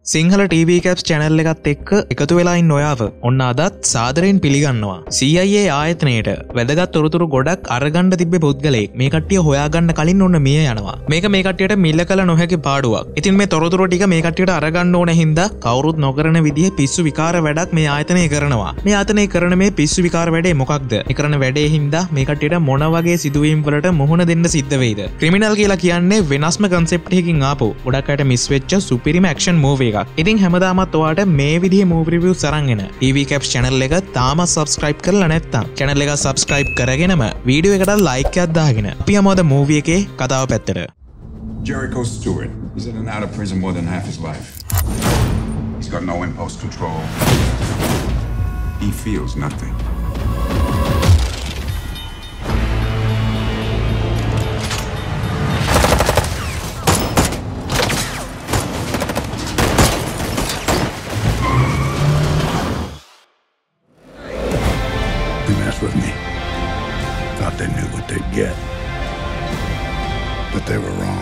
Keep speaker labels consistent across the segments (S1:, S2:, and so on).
S1: Sinhala TVcaps channel එකත් එක්ක එකතු වෙලා ඉන්න ඔයාව ඔන්න අදත් සාදරයෙන් පිළිගන්නවා. CIA ආයතනයේට වැදගත් තොරතුරු ගොඩක් අරගන්න තිබ්බේ පුද්ගලයෙක් මේ කට්ටිය හොයාගන්න කලින් ඔන්න මිය යනවා. මේක මේ කට්ටියට මිල්ල කළ නොහැකි පාඩුවක්. ඉතින් මේ තොරතුරු ටික මේ කට්ටියට අරගන්න ඕන හින්දා කවුරුත් නොකරන විදිහේ පිස්සු විකාර වැඩක් මේ ආයතනය කරනවා. මේ ආයතනය කරන මේ පිස්සු විකාර වැඩේ මොකක්ද? මේ කරන වැඩේ හින්දා මේ කට්ටියට මොන වගේ සිදුවීම් වලට මුහුණ දෙන්න සිද්ධ වෙයිද? ක්‍රිමිනල් කියලා කියන්නේ වෙනස්ම concept එකකින් ආපු ගොඩක් අයට මිස් වෙච්ච සුපිරිම action movie එකක්. ඉතින් හැමදාමත් ඔයාට මේ විදිහේ movie reviews අරන් එන TVcaps channel එක තාමත් subscribe කරලා නැත්නම් channel එක subscribe කරගෙනම වීඩියෝ එකට like එකක් දාගෙන අපි යමු අද movie එකේ කතාව පැත්තට.
S2: Jericho Stewart. He's in and out of prison more than half his life. He's got no impulse control. He feels nothing.
S3: They messed with me. Thought they knew what they'd get. But they were wrong.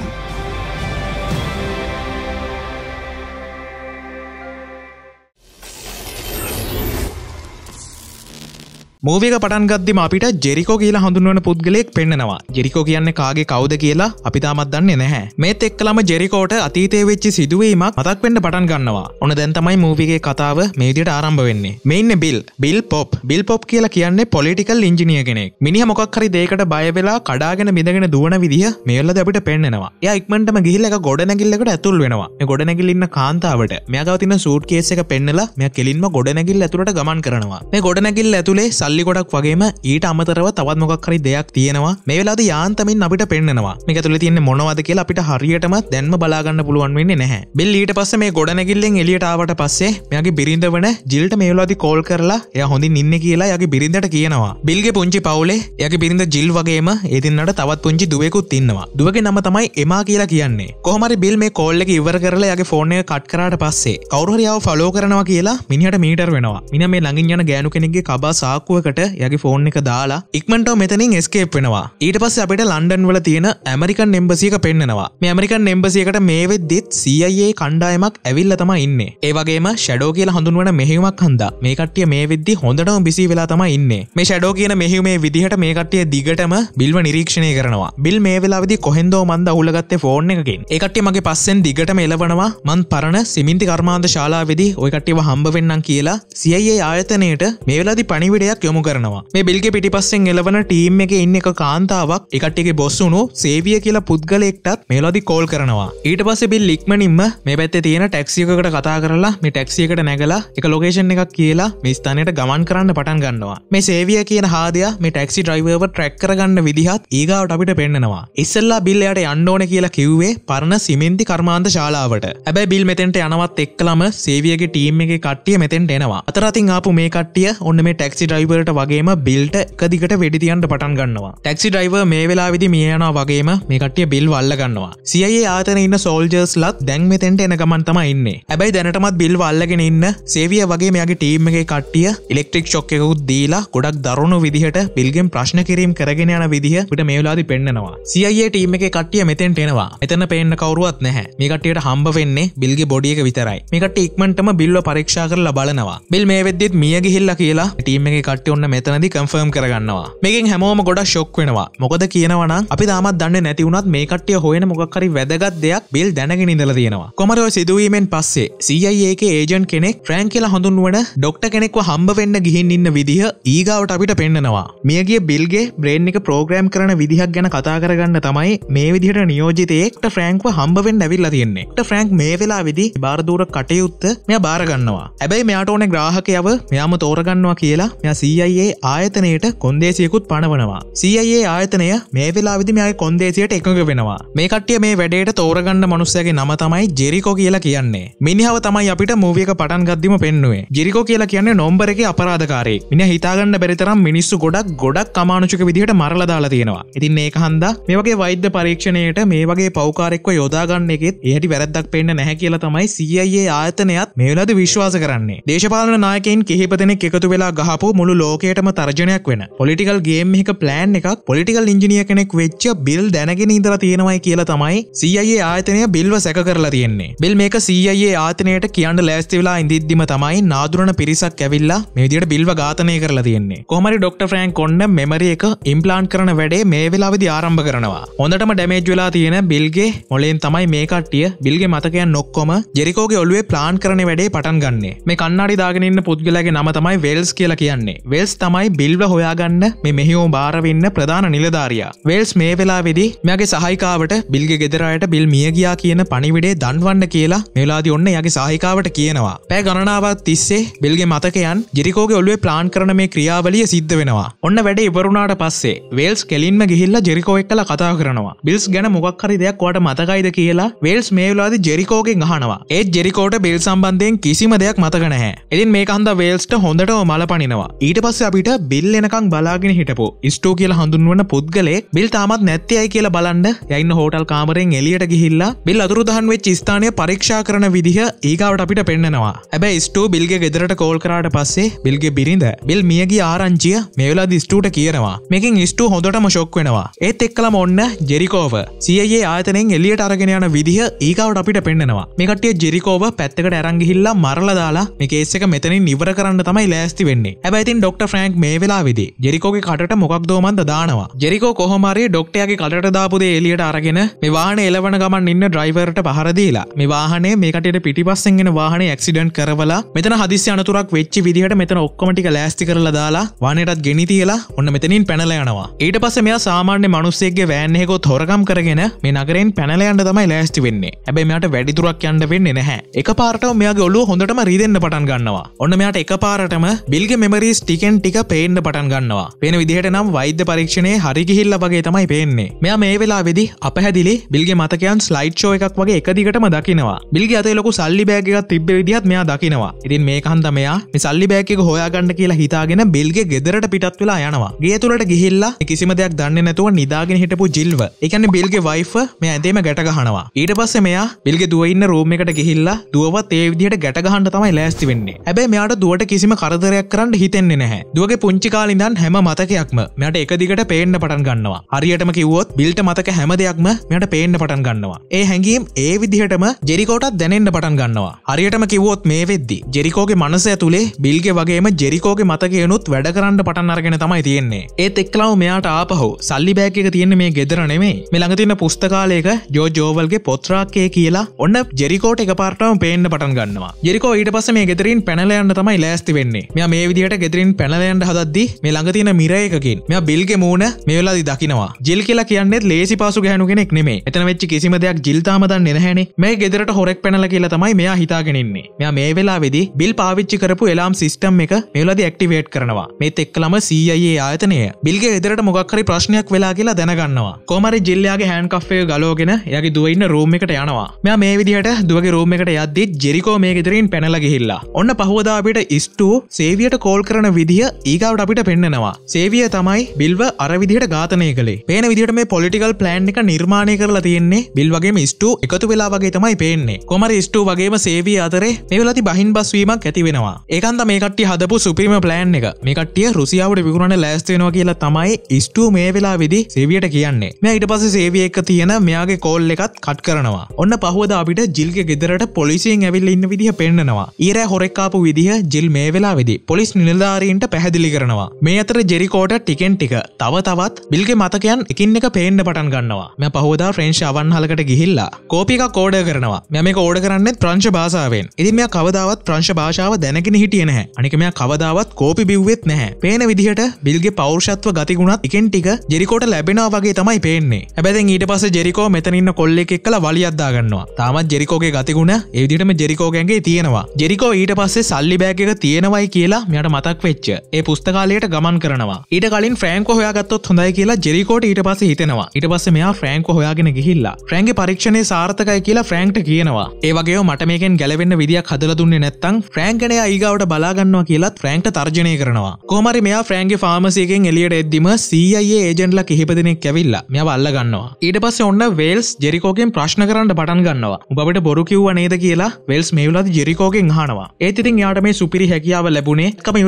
S1: Movie එක පටන් ගද්දිම අපිට ජෙරිකෝ කියලා හඳුන්වන පුද්ගලයෙක් පෙන්නනවා. ජෙරිකෝ කියන්නේ කාගේ කවුද කියලා අපි තාමත් දන්නේ නැහැ. මේත් එක්කලම ජෙරිකෝට අතීතයේ වෙච්ච සිදුවීමක් මතක් වෙන්න පටන් ගන්නවා. ඔන්න දැන් තමයි මූවි එකේ කතාව මේ විදිහට ආරම්භ වෙන්නේ. මේ ඉන්නේ බිල් පොප් කියලා කියන්නේ පොලිටිකල් ඉංජිනියර් කෙනෙක්. මිනිහා මොකක් හරි දෙයකට බය වෙලා කඩාගෙන බිඳගෙන දුවන විදිහ මේ වෙලාවදී අපිට පෙන්නනවා. එයා ඉක්මනටම ගිහිල්ලා එක ගොඩනැගිල්ලකට ඇතුල් වෙනවා. මේ ගොඩනැගිල්ල ඉන්න කාන්තාවට මෙයා ගාව තියෙන සූට් කේස් එක පෙන්නලා මෙයා කෙලින්ම ගොඩනැගිල්ල ඇතුළට ගමන් කරනවා. මේ ගොඩනැගිල්ල ඇතුලේ ගොඩක් වගේම ඊට අමතරව තවත් මොකක් හරි දෙයක් තියෙනවා. මේ වෙලාවේදී යාන්තමින් අපිට පෙන්නනවා. මේක ඇතුලේ තියෙන්නේ මොනවද කියලා අපිට හරියටම දැන්ම බලා ගන්න පුළුවන් වෙන්නේ නැහැ. බිල් ඊට පස්සේ මේ ගොඩනැගිල්ලෙන් එළියට ආවට පස්සේ මෙයාගේ බිරිඳ වන ජිල්ට මේ වෙලාවේදී කෝල් කරලා එයා හොඳින් ඉන්නේ කියලා එයාගේ බිරිඳට කියනවා. බිල්ගේ පුංචි පවුලේ එයාගේ බිරිඳ ජිල් වගේම ඒ දින්නට තවත් පුංචි දුවෙකුත් ඉන්නවා. දුවගේ නම තමයි එමා කියලා කියන්නේ. කොහොම හරි බිල් මේ කෝල් එක ඉවර කරලා එයාගේ ෆෝන් එක කට් කරාට පස්සේ කවුරු හරි ආව ෆලෝ කරනවා කියලා මිනිහට මීටර් වෙනවා. මිනිහා මේ ළඟින් යන ගෑනු කෙනෙක්ගේ කබා සාක්කුවකට එයාගේ ෆෝන් එක දාලා ඉක්මනට මෙතනින් escape වෙනවා. ඊට පස්සේ අපිට ලන්ඩන් වල තියෙන ඇමරිකන් එම්බසි එක පෙන්නනවා. මේ ඇමරිකන් එම්බසි එකට මේ වෙද්දිත් CIA කණ්ඩායමක් ඇවිල්ලා තමයි ඉන්නේ. ඒ වගේම ෂැඩෝ කියලා හඳුන්වන මෙහෙයුමක් හන්දා මේ කට්ටිය මේ වෙද්දි හොඳටම බිසි වෙලා තමයි ඉන්නේ. මේ ෂැඩෝ කියන මෙහෙයුමේ විදිහට මේ කට්ටිය දිගටම බිල්ව නිරීක්ෂණය කරනවා. බිල් මේ වෙලාවේදී කොහෙන්දෝ මන්ද අහුලගත්තේ ෆෝන් එකකින්. ඒ කට්ටිය මගේ පස්සෙන් දිගටම එලවනවා. මන් පරණ සිමෙන්ති කර්මාන්ත ශාලාවේදී ওই කට්ටියව හම්බ වෙන්නම් කියලා CIA ආයතනයේට මේ වෙලාවේදී පණිවිඩයක් යොමු කරනවා. මේ බිල්ගේ පිටිපස්සෙන් එලවන ටීම් එකේ ඉන්න එක කාන්තාවක් ඒ කට්ටියගේ බොස් වුණු සේවිය කියලා පුද්ගලයෙක්ටත් මේ වෙලාවේදී කෝල් කරනවා. ඊට පස්සේ බිල් ඉක්මනින්ම මේ පැත්තේ තියෙන ටැක්සි එකකට කතා කරලා මේ ටැක්සි එකට නැගලා එක ලොකේෂන් එකක් කියලා මේ ස්ථානයට ගමන් කරන්න පටන් ගන්නවා. මේ සේවිය කියන හාදයා මේ ටැක්සි ඩ්‍රයිවර්ව ට්‍රැක් කරගන්න විදිහත් ඊගාවට අපිට පෙන්නනවා. ඉස්සෙල්ලා බිල් එයාට යන්න ඕනේ කියලා කිව්වේ පරණ සිමෙන්ති කර්මාන්ත ශාලාවට. හැබැයි බිල් මෙතෙන්ට යනවත් එක්කලම සේවියගේ ටීම් එකේ කට්ටිය මෙතෙන්ට එනවා. අතර අතින් ආපු මේ කට්ටිය ඔන්න මේ ටැක්සි ඩ්‍රයිවර්ට වගේම බිල්ට එක දිගට වෙඩි තියන්න පටන් ගන්නවා. ටැක්සි ඩ්‍රයිවර් මේ වෙලාවේදී මිය යනවා වගේම මේ කට්ටිය බිල් වල්ල ගන්නවා. CIA ආයතනයේ ඉන්න සෝල්ජර්ස්ලාත් දැන් මෙතෙන්ට එන ගමන් තමයි ඉන්නේ. හැබැයි දැනටමත් බිල් වල්ලගෙන ඉන්න සේවිය වගේ මෙයාගේ ටීම් එකේ කට්ටිය ඉලෙක්ට්‍රික් ෂොක් එකකුත් දීලා ගොඩක් දරුණු විදිහට බිල්ගෙන් ප්‍රශ්න කිරීම කරගෙන යන විදිහ අපිට මේ වෙලාවේදී පෙන්නනවා. CIA ටීම් එකේ කට්ටිය මෙතෙන්ට එනවා. එතන පේන්න කවුරුවත් නැහැ. මේ කට්ටියට හම්බ වෙන්නේ බිල්ගේ බොඩි එක විතරයි. මේ කට්ටිය ඉක්මනටම බිල්ව පරීක්ෂා කරලා බලනවා. බිල් මේ වෙද්දිත් මිය ගිහිල්ලා කියලා ටීම් එකේ කට්ටිය ඔන්න මෙතනදී කන්ෆර්ම් කරගන්නවා. මේකෙන් හැමෝම ගොඩක් ෂොක් වෙනවා. මොකද කියනවා නම් අපි තාමත් දන්නේ නැති වුණත් මේ කට්ටිය හොයන මොකක් හරි වැදගත් දෙයක් බිල් දැනගෙන ඉඳලා තියෙනවා. කොහමද ඔය සිදුවීමෙන් පස්සේ CIA එකේ ඒජන්ට් කෙනෙක් ෆ්‍රැන්ක් කියලා හඳුන්වන ડોක්ටර් කෙනෙක්ව හම්බ වෙන්න ගිහින් ඉන්න විදිහ ඊගාවට අපිට පෙන්නනවා. මියගිය බිල්ගේ බ්‍රේන් එක ප්‍රෝග්‍රෑම් කරන විදිහක් ගැන කතා කරගන්න තමයි මේ විදිහට නියෝජිතයෙක් ඩොක්ටර් ෆ්‍රැන්ක්ව හම්බ වෙන්න ඇවිල්ලා තියෙන්නේ. ඩොක්ටර් ෆ්‍රැන්ක් මේ වෙලාවේදී බාරදූර කටයුත්ත මෙයා බාර ගන්නවා. හැබැයි මෙයාට ඕනේ ග්‍රාහකයව මෙයාම තෝරගන්නවා කියලා මෙයා CIA ආයතනයේට කොන්දේසියකුත් පනවනවා. CIA ආයතනය මේ වෙලාවේදී මෙයාගේ කොන්දේසියට එකඟ වෙනවා. මේ කට්ටිය මේ වැඩේට තෝරගන්න මනුස්සයාගේ නම තමයි ජෙරිකෝ කියලා කියන්නේ. මිනිහව තමයි අපිට මූවි එක පටන් ගද්දිම පෙන්නුවේ. ජෙරිකෝ කියලා කියන්නේ නම්බර් එකේ අපරාධකාරයෙක්. මිනිහා හිතාගන්න බැරි තරම් මිනිස්සු ගොඩක් අමානුෂික විදිහට මරලා දාලා තියෙනවා. ඉතින් ඒක හන්දා මේ වගේ වෛද්‍ය පරීක්ෂණයට මේ වගේ පව්කාරයෙක්ව යොදා ගන්න එකෙත් එහටි වැරද්දක් පේන්න නැහැ කියලා තමයි CIA ආයතනයත් මේ වෙලාවේදී විශ්වාස කරන්නේ. දේශපාලන නායකයින් කිහිප දෙනෙක් එකතු වෙලා ගහපු මුළු ලෝකයටම තර්ජනයක් වෙන පොලිටිකල් ගේම් එකක ප්ලෑන් එකක් පොලිටිකල් ඉංජිනියර් කෙනෙක් වෙච්ච බිල් දැනගෙන ඉඳලා තියෙනවයි කියලා තමයි CIA ආයතනය බිල්ව සැක කරලා තියෙන්නේ. බිල් මේක CIA ආයතනයට කියන්න ලෑස්ති වෙලා ඉඳිද්දිම තමයි නාදුරන පිරිසක් ඇවිල්ලා මේ විදිහට බිල්ව ඝාතනය කරලා තියෙන්නේ. කොහොම හරි ඩොක්ටර් ෆ්‍රැන්ක් ඔන්න මෙමරි එක ඉම්ප්ලාන්ට් කරන වැඩේ මේ වෙලාවේදී ආරම්භ කරනවා. හොඳටම ඩැමේජ් වෙලා තියෙන බිල්ගේ මොලෙන් තමයි මේ කට්ටිය බිල්ගේ මතකයන් ඔක්කොම ජෙරිකෝගේ ඔළුවේ ප්ලාන් කරන වැඩේ පටන් ගන්නෙ. මේ කණ්ණාඩි දාගෙන ඉන්න පුද්ගලයාගේ නම තමයි වෙල්ස් කියලා කියන්නේ. වෙල්ස් තමයි බිල්ව හොයාගන්න මේ මෙහියෝ බාර වෙන්න ප්‍රධාන නිලධාරියා. වෙල්ස් මේ වෙලාවේදී මෙයාගේ සහායිකාවට බිල්ගේ ගෙදර අයට බිල් මිය ගියා කියන පණිවිඩේ දන්වන්න කියලා මේ වෙලාවේදී ඔන්න එයාගේ සහායිකාවට කියනවා. පැය ගණනාවක් තිස්සේ බිල්ගේ මතකයන් ජෙරිකෝගේ ඔළුවේ ප්ලාන් කරන මේ ක්‍රියාවලිය සිද්ධ වෙනවා. ඔන්න වැඩේ ඉවරුණාට පස්සේ වෙල්ස් කෙලින්ම ගිහිල්ලා ජෙරිකෝ එක්කලා කතා කරනවා. බිල්ස් ගැන මොකක් හරි දෙයක් ඔයාට මතකයිද කියලා වෙල්ස් මේ වෙලාවේදී ජෙරිකෝගෙන් අහනවා. ඒත් ජෙරිකෝට බිල් සම්බන්ධයෙන් කිසිම දෙයක් මතක නැහැ. ඉතින් මේක හන්දා වෙල්ස්ට හොඳටම මලපනිනවා. ඊට පස්සේ අපිට බිල් එනකන් බලාගෙන හිටපො ඉස්ටෝ කියලා හඳුන්වන පුද්ගලයෙක් බිල් තාමත් නැත්තේයි කියලා බලන්න යයින්න හෝටල් කාමරෙන් එළියට ගිහිල්ලා බිල් අතුරුදහන් වෙච්ච ස්ථානය පරීක්ෂා කරන විදිහ ඊගාවට අපිට පෙන්නනවා. හැබැයි ඉස්ටෝ බිල්ගේ ගෙදරට කෝල් කරාට පස්සේ බිල්ගේ බිරිඳ බිල් මියගිය ආරංචිය මේ වෙලාවේදී ඉස්ටෝට කියනවා. මේකෙන් ඉස්ටෝ හොඳටම ෂොක් වෙනවා. ඒත් එක්කලම ඔන්න ජෙරිකෝව CIA ආයතනයෙන් එළියට අරගෙන යන විදිහ ඊගාවට අපිට පෙන්නනවා. මේ කට්ටිය ජෙරිකෝව පැත්තකට අරන් ගිහිල්ලා මරලා දාලා මේ කේස් එක මෙතනින් ඉවර කරන්න තමයි ලෑස්ති වෙන්නේ. හැබැයි ඉතින් ඩොක්ටර් ෆ්‍රැන්ක් මේ වෙලාවේදී ජෙරිකෝගේ කටට මොකක්දෝ මන්ද දානවා. ජෙරිකෝ කොහොම හරි ඩොක්ටර්යාගේ කටට දාපු දේ එළියට අරගෙන මේ වාහනේ එලවන ගමන් ඉන්න ඩ්‍රයිවර්ට පහර දීලා මේ වාහනේ මේ කට්ටියට පිටිපස්සෙන් එන වාහනේ ඇක්සිඩන්ට් කරවලා මෙතන හදිස්සි අනතුරක් වෙච්ච විදිහට මෙතන ඔක්කොම ටික ලෑස්ති කරලා දාලා වාහනේටත් ගෙනි තියලා ඔන්න මෙතනින් පැනලා යනවා. ඊට පස්සේ මෙයා සාමාන්‍ය මිනිස්සෙක්ගේ වෑන් එකකොත් හොරකම් කරගෙන මේ නගරෙන් පැනලා යන්න තමයි ලෑස්ති වෙන්නේ. හැබැයි මෙයාට වැඩි දුරක් යන්න වෙන්නේ නැහැ. එකපාරටම මෙයාගේ ඔළුව හොඳටම රීදෙන්න පටන් ගන්නවා. ඔන්න මෙයාට එකපාරටම බිල්ගේ මෙමරිස් ටිකෙන් ටික පේන්න පටන් ගන්නවා. පේන විදිහට නම් වෛද්‍ය පරීක්ෂණයේ හරි ගිහිල්ලා වගේ තමයි පේන්නේ. මෙයා මේ වෙලාවේදී අපහැදිලි බිල්ගේ මතකයන් ස්ලයිඩ් ෂෝ එකක් වගේ එක දිගටම දකිනවා. බිල්ගේ අතේ ලොකු සල්ලි බෑග් එකක් තිබ්බ විදිහත් මෙයා දකිනවා. ඉතින් මේක හන්ද මෙයා මේ සල්ලි බෑග් එක හොයාගන්න කියලා හිතාගෙන බිල්ගේ ගෙදරට පිටත් වෙලා යනවා. ගේ තුලට ගිහිල්ලා කිසිම දෙයක් දන්නේ නැතුව නිදාගෙන හිටපු ජිල්ව. ඒ කියන්නේ බිල්ගේ වයිෆ් මෙයා ඇඳේම ගැට ගහනවා. ඊට පස්සේ මෙයා බිල්ගේ දුව ඉන්න රූම් එකට ගිහිල්ලා දුවවත් ඒ විදිහට ගැට ගහන්න තමයි ලෑස්ති වෙන්නේ. හැබැයි මෙයාට දුවට කිසිම කරදරයක් කරන්න හිතෙන්නේ නැහැ. දුවගේ පුංචි කාලේ ඉඳන් හැම මතකයක්ම මෙයාට එක දිගට පේන්න පටන් ගන්නවා. හරියටම කිව්වොත් බිල්ට මතක හැම දෙයක්ම මෙයාට පේන්න පටන් ගන්නවා. ඒ හැඟීම් ඒ විදිහටම ජෙරිකෝටත් දැනෙන්න පටන් ගන්නවා. හරියටම කිව්වොත් මේ වෙද්දි ජෙරිකෝගේ මනස ඇතුලේ බිල්ගේ වගේම ජෙරිකෝගේ මතකයනුත් වැඩ කරන්න පටන් අරගෙන තමයි තියෙන්නේ. ඒත් එක්කලම මෙයාට ආපහු සල්ලි බෑග් එක තියෙන්නේ මේ ගෙදර නෙමෙයි. මේ ළඟ තියෙන පුස්තකාලයක ජෝවල්ගේ පොත්‍රාක්කේ කියලා ඔන්න ජෙරිකෝට එකපාරටම පේන්න පටන් ගන්නවා. ජෙරිකෝ ඊට පස්සේ මේ ගෙදරින් පැනලා යන්න තමයි ලෑස්ති වෙන්නේ. මෙයා මේ විදිහට ගෙදරින් පැනලා යන්න හදද්දි මේ ළඟ තියෙන මිර එකකින් මෙයා බිල්ගේ මූණ මේ වෙලාවේදී දකිනවා. ජිල් කියලා කියන්නේත් ලේසි පාසු ගැහණු කෙනෙක් නෙමෙයි. එතන වෙච්ච කිසිම දෙයක් ජිල් තාම දන්නේ නැහැනේ. මේ ගෙදරට හොරෙක් පැනලා කියලා තමයි මෙයා හිතාගෙන ඉන්නේ. මෙයා මේ වෙලාවේදී බිල් පාවිච්චි කරපු එලාම් සිස්ටම් එක මේ වෙලාවේදී ඇක්ටිවේට් කරනවා. මේත් එක්කලම CIA ආයතනය බිල්ගේ ගෙදරට මොකක් හරි ප්‍රශ්නයක් වෙලා කියලා දැනගන්නවා. කොහොම හරි ජිල් යාගේ හෑන්ඩ් කෆ් එක ගලවගෙන එයාගේ දුව ඉන්න රූම් එකට යනවා. මෙයා මේ විදිහට දුවගේ රූම් එකට යද්දි ජෙරිකෝ මේ ගෙදරින් පැනලා ගිහිල්ලා. ඔන්න පහුවදා අපිට ඉස්ටු සේවියට කෝල් කරන විදිහ ඊගාවට අපිට පෙන්නනවා. සේවිය තමයි බිල්ව අර විදිහට ඝාතනය කළේ. පේන විදිහට මේ පොලිටිකල් ප්ලෑන් එක නිර්මාණය කරලා තියෙන්නේ බිල් වගේම ඉස්ටු එකතු වෙලා වගේ තමයි පේන්නේ. කොහොම හරි ඉස්ටු වගේම සේවිය අතරේ මේ වෙලාවේදී බහින් බස් වීමක් ඇති වෙනවා. ඒකන්ද මේ කට්ටිය හදපු සුපිරිම ප්ලෑන් එක. මේ කට්ටිය රුසියාවට විකුණන්න ලෑස්ති වෙනවා කියලා තමයි ඉස්ටු මේ වෙලාවේදී සේවියට කියන්නේ. මෙයා ඊට පස්සේ සේවිය එක්ක තියෙන මෙයාගේ කෝල් එකත් කට් කරනවා. ඔන්න පහුවදා අපිට ජිල්ගේ ගෙදරට පොලිසියෙන් ඇවිල්ලා ඉන්න විදිහ පෙන්නනවා. ඊරෑ හොරෙක් ආපු විදිහ ජිල් මේ වෙලාවේදී පොලිස් නිලධාරීන්ට පැහැදිලි කරනවා. මේ අතර ජෙරිකෝට ටිකෙන් ටික තව තවත් බිල්ගේ මතකයන් එකින් එක පේන්න පටන් ගන්නවා. මෙයා පහුවදා ෆ්‍රෙන්ච් අවන්හලකට ගිහිල්ලා කෝපි එකක් ඕඩර් කරනවා. මෙයා මේක ඕඩර් කරන්නේ ප්‍රංශ භාෂාවෙන්. ඉතින් මෙයා කවදාවත් ප්‍රංශ භාෂාව දැනගෙන හිටියේ නැහැ. අනික මෙයා කවදාවත් කෝපි බිව්වෙත් නැහැ. පේන විදිහට බිල්ගේ පෞරුෂත්ව ගතිගුණත් ටිකෙන් ටික ජෙරිකෝට ලැබෙනවා වගේ තමයි පේන්නේ. හැබැයි දැන් ඊට පස්සේ ජෙරිකෝ මෙතන ඉන්න කොල්ලෙක් එක්කලා වලියක් දා ගන්නවා. තාමත් ජෙරිකෝගේ ගතිගුණ ඒ විදිහටම ජෙරිකෝගෙන්ගේ තියෙනවා. ජෙරිකෝ ඊට පස්සේ සල්ලි බෑග් එක තියෙනවයි කියලා මෙයාට මතක් වෙච්ච ඒ පුස්තකාලයට ගමන් කරනවා. ඊට කලින් ෆ්‍රැන්කෝ හොයාගත්තොත් හොඳයි කියලා ජෙරිකෝට ඊට පස්සේ හිතෙනවා. ඊට පස්සේ මෙයා ෆ්‍රැන්කෝ හොයාගෙන ගිහිල්ලා ෆ්‍රැන්ක්ගේ පරීක්ෂණේ සාර්ථකයි කියලා ෆ්‍රැන්ක්ට කියනවා. ඒ වගේම මට මේකෙන් ගැලවෙන්න විදියක් හදලා දුන්නේ නැත්නම් ෆ්‍රැන්ක් ගැන ඊගාවට බලා ගන්නවා කියලාත් ෆ්‍රැන්ක්ට තර්ජනය කරනවා. කොහොම හරි මෙයා ෆ්‍රැන්ක්ගේ ෆාමසි එකෙන් එළියට එද්දිම CIA ඒජන්ට්ලා කිහිප දෙනෙක් ඇවිල්ලා මෙයාව අල්ල ගන්නවා. ඊට පස්සේ ඔන්න වෙල්ස් ජෙරිකෝගෙන් ප්‍රශ්න කරන්න පටන් ගන්නවා. උඹ අපිට බොරු කිව්වා නේද කියලා වෙල්ස් මේ වෙලාවේ ජෙරිකෝගෙන් අහනවා. ඒත් ඉතින් යාට මේ සුපිරි හැකියාව ලැබුණේ කම ඉවර වෙලා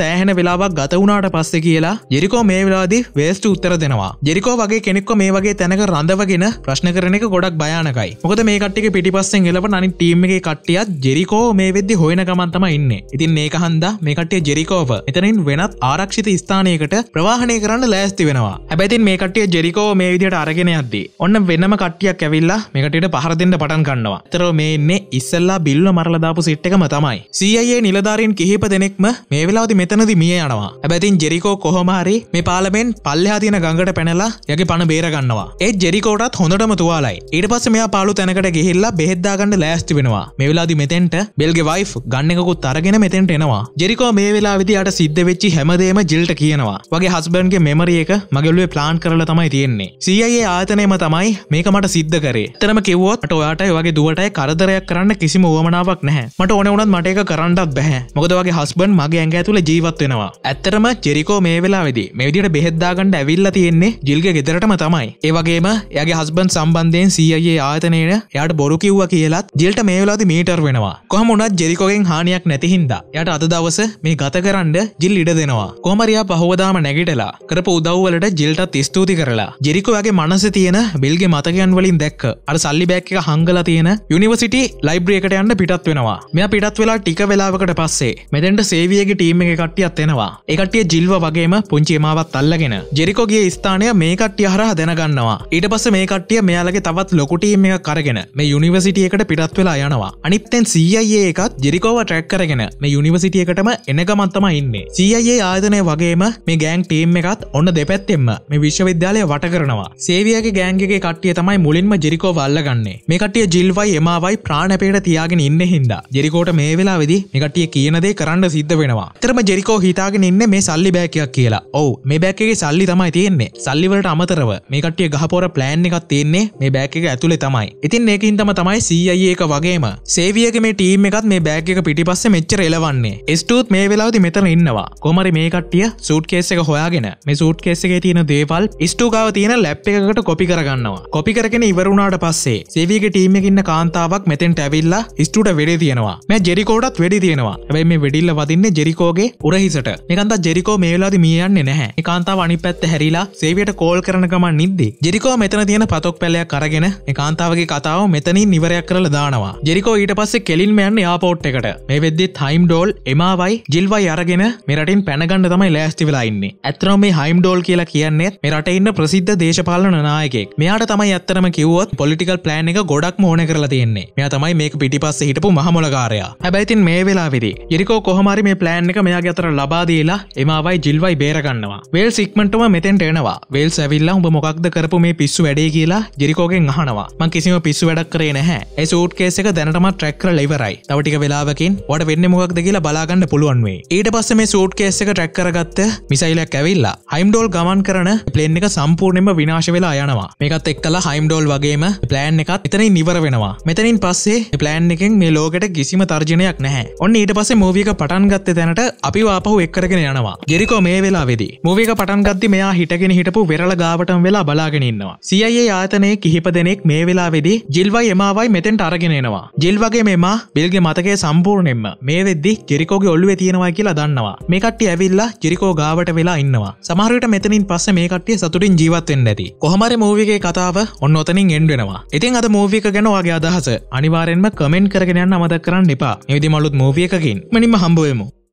S1: සෑහෙන වෙලාවක් ගත වුණාට පස්සේ කියලා ජෙරිකෝ මේ වෙලාවේදී වේස්ට උත්තර දෙනවා. ජෙරිකෝ වගේ කෙනෙක්ව මේ වගේ තැනක රඳවගෙන ප්‍රශ්න කරන එක ගොඩක් භයානකයි. මොකද මේ කට්ටියගේ පිටිපස්සෙන් එළවන අනිත් ටීම් එකේ කට්ටියත් ජෙරිකෝ මේ වෙද්දි හොයන ගමන් තමයි ඉන්නේ. ඉතින් මේක හන්දා මේ කට්ටිය ජෙරිකෝව මෙතනින් වෙනත් ආරක්ෂිත ස්ථානයකට ප්‍රවාහනය කරන්න ලෑස්ති වෙනවා. හැබැයි ඉතින් මේ කට්ටිය ජෙරිකෝව මේ විදිහට අරගෙන යද්දී ඔන්න වෙනම කට්ටියක් ඇවිල්ලා මේ කට්ටියට පහර දෙන්න පටන් ගන්නවා. ඒතරෝ මේ ඉන්නේ ඉස්සෙල්ලා බිල්ව මරලා දාපු සෙට් එකම තමයි. CIA නිලධාරීන් කිහිප දෙනෙක්ම මේ වෙලාවේදී මෙතනදී මිය යනවා. හැබැයි ඉතින් ජෙරිකෝ කොහොම හරි මේ පාර්ලිමේන්ත පල්ලෙහා තියෙන ගඟට පැනලා යගේ පණ බේර ගන්නවා. ඒ ජෙරිකෝටත් හොඳටම තුවාලයි. ඊට පස්සේ මෙයා පාළු තැනකට ගිහිල්ලා බෙහෙත් දාගන්න ලෑස්ති වෙනවා. මේ වෙලාවේදී මෙතෙන්ට බෙල්ගේ වයිෆ් ගන් එකකුත් අරගෙන මෙතෙන්ට එනවා. ජෙරිකෝ මේ වෙලාවේදී යාට සිද්ධ වෙච්ච හැමදේම ජිල්ට කියනවා. වගේ හස්බන්ඩ්ගේ මෙමරි එක මගේ ඔළුවේ ප්ලාන් කරලා තමයි තියෙන්නේ. CIA ආයතනයම තමයි මේක මට සිද්ධ කරේ. ඇත්තටම කිව්වොත් මට ඔයාට ඒ වගේ දුවටයි කරදරයක් කරන්න කිසිම උවමනාවක් නැහැ. මට ඕනේ වුණත් මට ඒක කරන්නත් බෑ. මොකද වගේ හස්බන්ඩ් මගේ ඇඟ ඇතුලේ ජීවත් වෙනවා. ඇත්තටම ජෙරිකෝ මේ වෙලාවේදී මේ විදිහට බෙහෙත් දාගන්න ඇවිල්ලා තියෙන්නේ ජිල්ගේ ගෙදරටම තමයි. ඒ වගේම එයාගේ හස්බන්ඩ් සම්බන්ධයෙන් CIA ආයතනයේ එයාට බොරු කිව්වා කියලාත් ජිල්ට මේ වෙලාවේදී මීටර් වෙනවා. කොහොම වුණත් ජෙරිකෝගෙන් හානියක් නැති හින්දා එයාට අද දවස මේ ගතකරන්න ජිල් ඉඩ දෙනවා. කොහොම හරි එයා පහවදාම නැගිටලා කරපු උදව් වලට ජිල්ටත් ස්තුති කරලා ජෙරිකෝ යාගේ මනසේ තියෙන බිල්ගේ මතකයන් වලින් දැක්ක අර සල්ලි බෑග් එක හංගලා තියෙන යුනිවර්සිටි ලයිබ්‍රරි එකට යන්න පිටත් වෙනවා. මෙයා පිටත් වෙලා ටික වෙලාවකට පස්සේ මෙතෙන්ට සේවියගේ ටීම් එකේ කට්ටියත් එනවා. ඒ කට්ටිය ජිල්ව වගේම පුංචි එමාවත් අල්ලගෙන ජෙරිකෝ ගියේ ස්ථානය මේ කට්ටිය හරහා දැනගන්නවා. ඊට පස්සේ මේ කට්ටිය මෙයාලගේ තවත් ලොකු ටීම් එකක් අරගෙන මේ යුනිවර්සිටි එකට පිටත් වෙලා යනවා. අනිත් දැන් CIA එකත් ජෙරිකෝව ට්‍රැක් කරගෙන මේ යුනිවර්සිටි එකටම එන ගමන් තමයි ඉන්නේ. CIA ආයතනය වගේම මේ ගෑන්ග් ටීම් එකත් ඔන්න දෙපැත්තෙන්ම මේ විශ්වවිද්‍යාලය වට කරනවා. සේවියාගේ ගෑන්ග් එකේ කට්ටිය තමයි මුලින්ම ජෙරිකෝව අල්ලගන්නේ. මේ කට්ටිය ජිල්වයි එමාවයි ප්‍රාණපේට තියාගෙන ඉන්නේ හින්දා ජෙරිකෝට මේ වෙලාවේදී මේ කට්ටිය කියන දේ කරන්න සිද්ධ වෙනවා. ඇත්තටම ජෙරිකෝ හිතාගෙන ඉන්නේ මේ සල්ලි බෑග් එකක් කියලා. ඔව් මේ බෑග් එකේ සල්ලි තමයි තියෙන්නේ. සල්ලි වලට අමතරව මේ කට්ටිය ගහපොර ප්ලෑන් එකක් තියෙන්නේ මේ බෑග් එක ඇතුලේ තමයි. ඉතින් ඒකින් තමයි CIA එක වගේම සේවියාගේ මේ ටීම් එකත් මේ බෑග් එක පිටිපස්සේ මෙච්චර එලවන්නේ. S2ත් මේ වෙලාවේදී මෙතන ඉන්නවා. කොහොම හරි මේ කට්ටිය සූට් කේස් එක හොයාගෙන මේ සූට් කේස් එකේ තියෙන දේවල් S2 ගාව තියෙන ලැබ් එකකට කොපි කරගන්නවා. කොපි කරගෙන ඉවර වුණාට පස්සේ සේවියාගේ ටීම් එකේ ඉන්න කාන්තාවක් මෙතෙන්ට ඇවිල්ලා S2ට වෙඩි තියනවා. මේ ජෙරිකෝටත් වෙඩි තියනවා. හැබැයි මේ වෙඩිල්ල වදින්නේ ජෙරිකෝගේ උරහිසට. මේකන්ත ජෙරිකෝ මේ වෙලාවේදී මිය යන්නේ නැහැ. මේ කාන්තාව අනිත් පැත්ත හැරිලා සේවියට කෝල් කරන ගමන් නිද්දි ජෙරිකෝ මෙතන තියෙන පතොක් පැලයක් අරගෙන මේ කාන්තාවගේ කතාව මෙතනින් ඉවරයක් කරලා දානවා. ජෙරිකෝ ඊට පස්සේ කෙලින්ම යන්නේ එයාපෝට් එකට. මේ වෙද්දි හයිම්ඩෝල් එමාවයි ජිල්වයි අරගෙන මේ රටින් පැන ගන්න තමයි ලෑස්ති වෙලා ඉන්නේ. ඇත්තටම මේ හයිම්ඩෝල් කියලා කියන්නේ මේ රටේ ඉන්න ප්‍රසිද්ධ දේශපාලන නායකයෙක්. මෙයාට තමයි ඇත්තටම කිව්වොත් පොලිටිකල් ප්ලෑන් එක ගොඩක්ම ඕනේ කරලා තියෙන්නේ. මෙයා තමයි මේක පිටිපස්සේ හිටපු මහමොලකාරයා. හැබැයි ඉතින් මේ වෙලාවේදී ජෙරිකෝ කොහොම හරි මේ ප්ලෑන් එක මෙයාගේ අතට ලබා දීලා එමාවයි ජිල්වයි බේර ගන්නවා. වේල්ස් ඉක්මනටම මෙතෙන්ට එනවා. වේල්ස් ඇවිල්ලා උඹ මොකක්ද කරපු මේ පිස්සු වැඩේ කියලා ජෙරිකෝගෙන් අහනවා. මං කිසිම පිස්සු වැඩක් කරේ නැහැ. ඒ සූට් කේස් එක දැනටම ට්‍රැක් කරලා ඉවරයි. තව ටික වෙලාවකින් ඔයාලට වෙන්නේ මොකක්ද කියලා බලා ගන්න පුළුවන් වෙයි. ඊට පස්සේ මේ සූට් කේස් එක ට්‍රැක් කරගත්ත මිසයිලයක් ඇවිල්ලා හයිම්ඩෝල් ගමන් කරන ප්ලේන් එක සම්පූර්ණයෙන්ම විනාශ වෙලා යනවා. මේකත් එක්කලා හයිම්ඩෝල් වගේම ප්ලෑන් එකත් එතනින් ඉවර වෙනවා. මෙතනින් පස්සේ මේ ප්ලෑන් එකෙන් මේ ලෝකෙට කිසිම තර්ජනයක් නැහැ. ඔන්න ඊට පස්සේ මූවි එක පටන් ගත්තේ තැනට අපිව ආපහු එක් කරගෙන යනවා. ජෙරිකෝ මේ වෙලාවේදී මූවි එක පටන් ගද්දි මෙයා හිටගෙන හිටපු වෙරළ ගාවටම වෙලා බලාගෙන ඉන්නවා. CIA ආයතනයේ කිහිප දෙනෙක් මේ වෙලාවේදී ජිල්වයි එමාවයි මෙතෙන්ට අරගෙන එනවා. ජිල් වගේ මෙමා බිල්ගේ මතකයේ සම්පූර්ණයෙන්ම මේ වෙද්දි ජෙරිකෝගේ ඔළුවේ තියෙනවා කියලා දන්නවා. මේ කට්ටිය ඇවිල්ලා ජෙරිකෝ ගාවට වෙලා ඉන්නවා. සමහර විට මෙතනින් පස්සේ මේ කට්ටිය සතුටින් ජීවත් වෙන්න ඇති. කොහොම හරි මූවි එකේ කතාව ඔන්න ඔතනින් එන්ඩ් වෙනවා. ඉතින් අද මූවි එක ගැන ඔයාගේ අදහස අනිවාර්යෙන්ම කමෙන්ට් කරගෙන යන්න අමතක කරන්න එපා. මේ විදිහම අලුත් මූවි එකකින් මනින්ම හම්බ වෙමු.